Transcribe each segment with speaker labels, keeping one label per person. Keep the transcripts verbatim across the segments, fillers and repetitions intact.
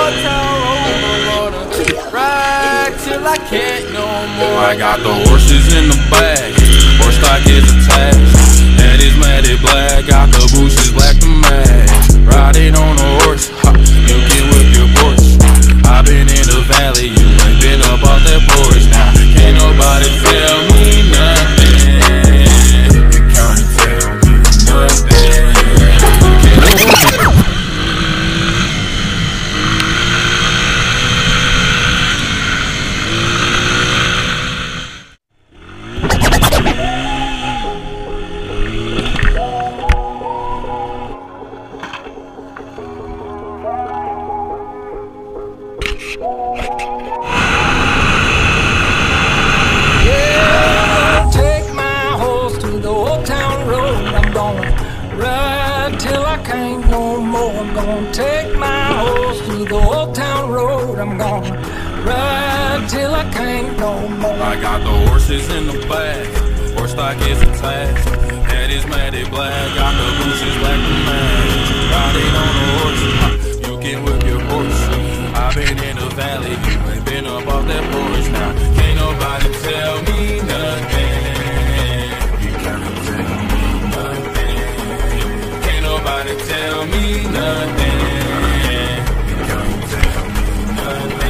Speaker 1: old town road, I'm gonna ride till I can't no more. I got the horses in the back, horse stock is attached. Head is matted black, got the bushes black to match. Riding on a horse, ha, you can whip your Porsche. I been in the valley, you ain't been up off that porch. Now can't nobody tell me nothing. You can't tell me nothing. I got the horses in the back, horse stock is attached. Head is matted black, got the bushes black to match. Riding on a horse, you can whip your Porsche. I been in the valley, you ain't been up off that porch. Now can't nobody tell me nothing. You can't tell me nothing. Can't nobody tell me nothing. You can't tell me nothing.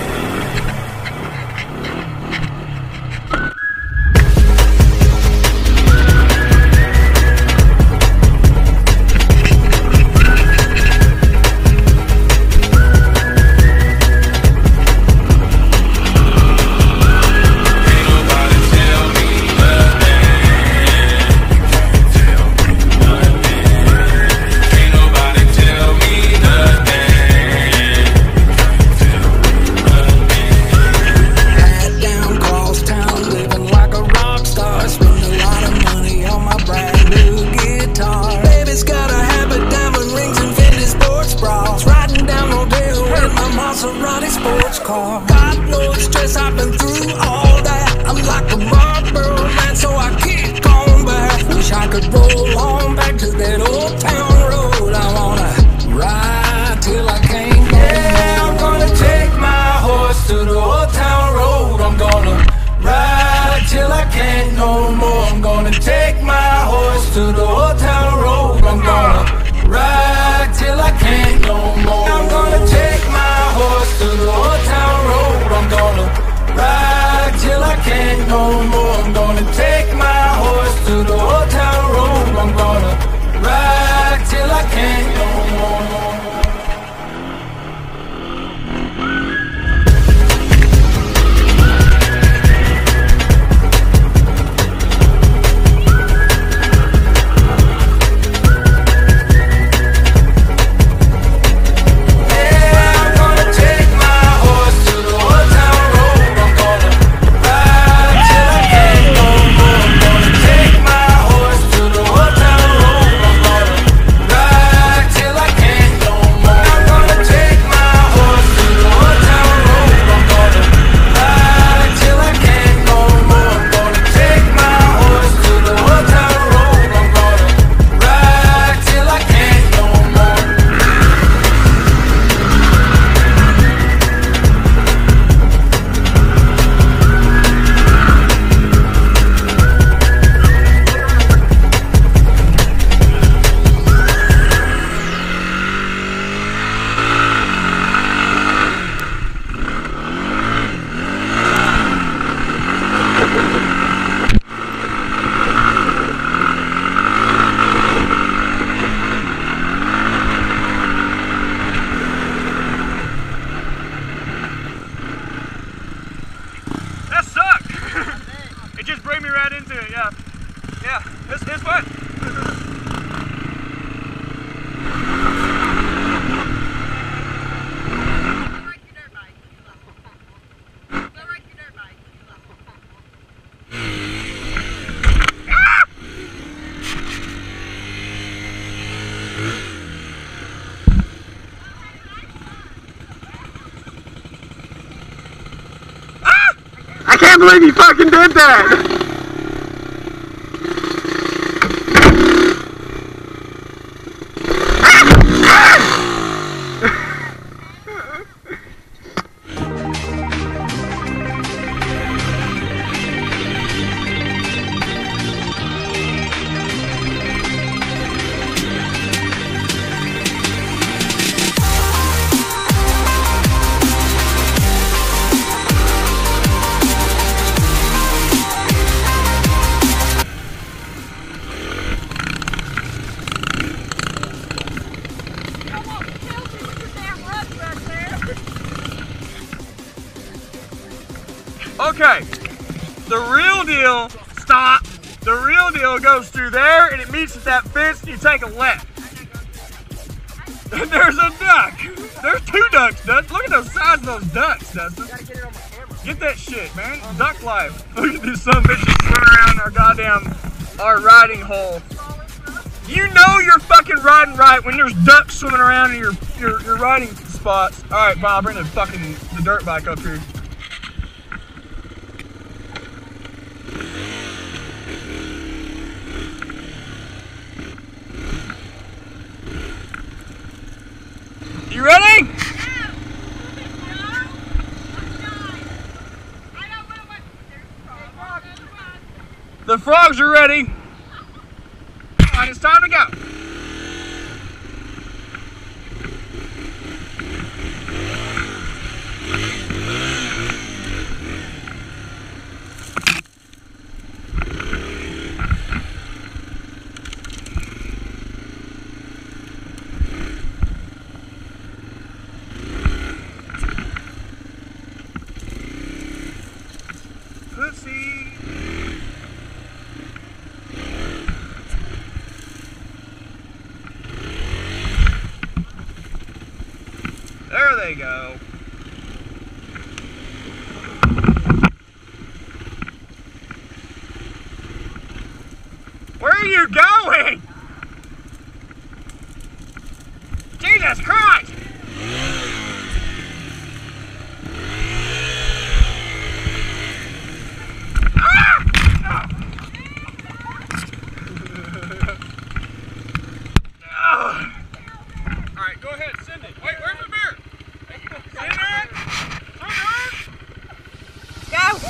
Speaker 2: can't believe you fucking did that!
Speaker 3: Okay, the real deal, stop. The real deal goes through there and it meets at that fence and you take a left. And there's a duck. There's two ducks, Dustin. Look at the size of those ducks, Dustin.
Speaker 2: Gotta get it on my camera.
Speaker 3: Get that shit, man. Duck life. Look at these some bitches swimming around our goddamn, our riding hole. You know you're fucking riding right when there's ducks swimming around in your, your, your riding spots. All right, fine, I'll bring the fucking, the dirt bike up here. You ready? The frogs are ready. All right, it's time to go. There they go. Where are you going? Jesus Christ! Ah! Oh. All right, go ahead, send it. Wait, where's the beer? Send it. Go.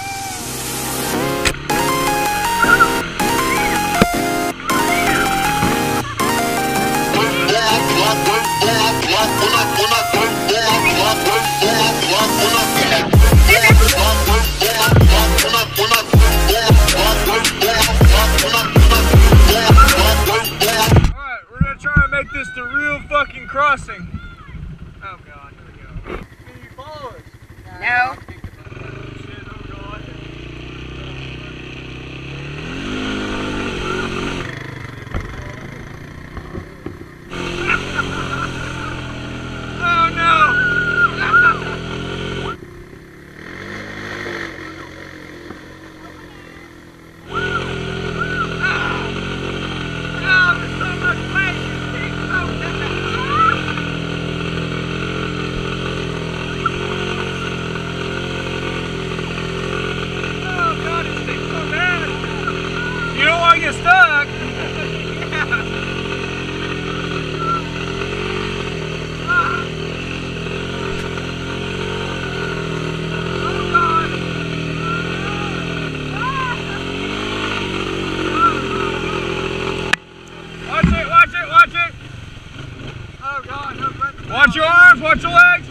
Speaker 3: Alright, we're gonna try and make this the real fucking crossing. Oh god, here we go. Can you follow us?
Speaker 2: No.
Speaker 3: Get stuck. Watch it, watch it, watch it. Oh God, no, watch your arms, watch your legs.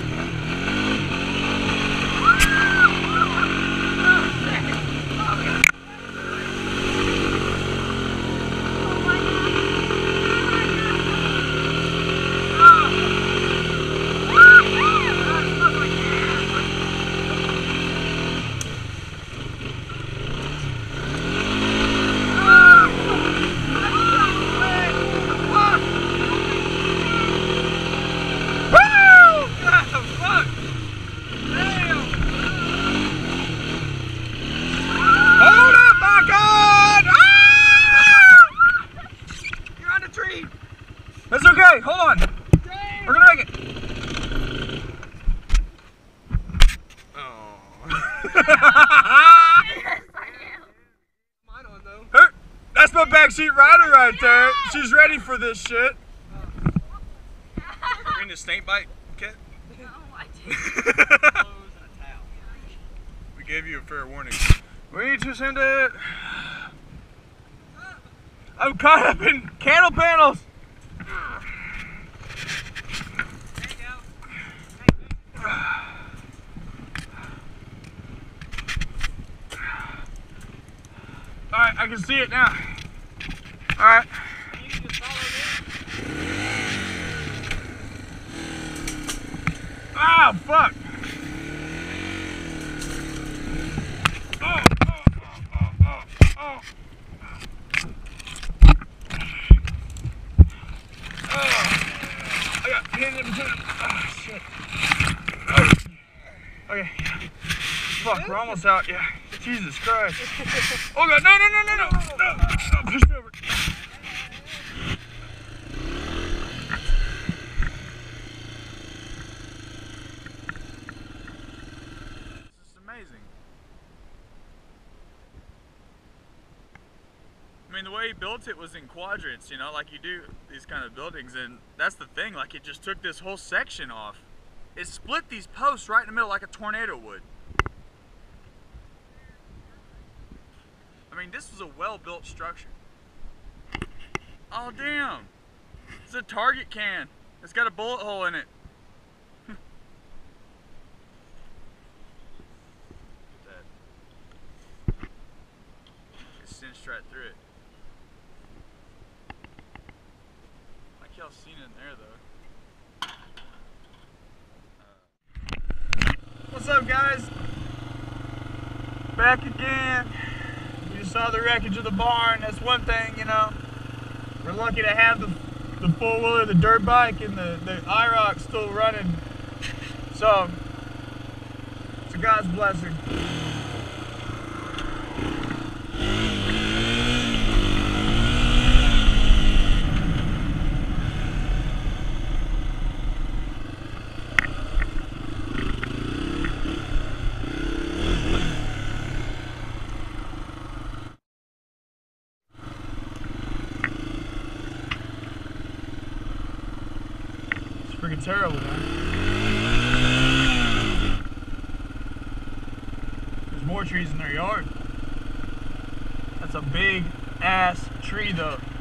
Speaker 3: That's okay, hold on. Damn. We're gonna make it. Oh. Her, that's my backseat rider right there. She's ready for this shit. Bring the stink bite kit?
Speaker 4: No, I didn't.
Speaker 3: We gave you a fair warning. We need to send it. I'm caught up in candle panels. Alright, I can see it now. Alright. Ah, fuck. getting in between. Oh, shit. Okay. Fuck, we're almost out. Yeah. Jesus Christ. Oh, God. No, no, no, no, no. No, no. Push me over.
Speaker 5: This is amazing. I mean, the way he built it was in quadrants, you know, like you do these kind of buildings, and that's the thing, like it just took this whole section off. It split these posts right in the middle like a tornado would. I mean, this was a well-built structure. Oh, damn. It's a Target can. It's got a bullet hole in it. Look at that. It cinched right through it. Like y'all seen it in there, though. Uh.
Speaker 3: What's up, guys? Back again. We just saw the wreckage of the barn. That's one thing, you know. We're lucky to have the, the four-wheeler, the dirt bike, and the, the I ROC still running. So, it's a God's blessing. Freaking terrible, man. There's more trees in their yard. That's a big ass tree, though.